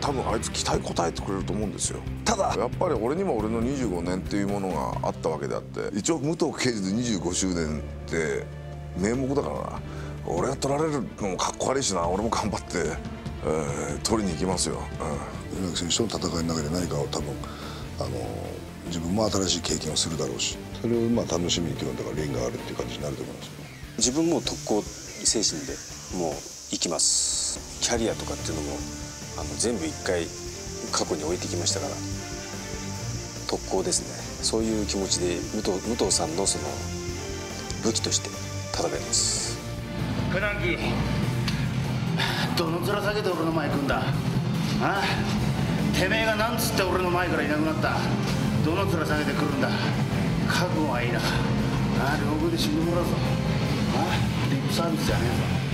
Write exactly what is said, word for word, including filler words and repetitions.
多分あいつ期待応えてくれると思うんですよ。ただやっぱり俺にも俺のにじゅうごねんっていうものがあったわけであって、一応武藤敬司でにじゅうごしゅうねんって名目だからな。俺が取られるのもかっこ悪いしな。俺も頑張って、えー、取りに行きますよ。 猪木選手との戦いの中で何かを多分あの自分も新しい経験をするだろうし、それをまあ楽しみに今日だからレンがあるっていう感じになると思いますよね。 自分も特攻精神でもう行きます。キャリアとかっていうのもあの全部一回過去に置いてきましたから、特攻ですね。そういう気持ちで武藤、武藤さんのその武器として戦います。 船木、どの面下げて俺の前来んだ。ああ、てめえがなんつって俺の前からいなくなった。どの面下げてくるんだ。覚悟はいいな。ああ、両方で死んでもらうぞ。ああ、リップサービスじゃねえぞ。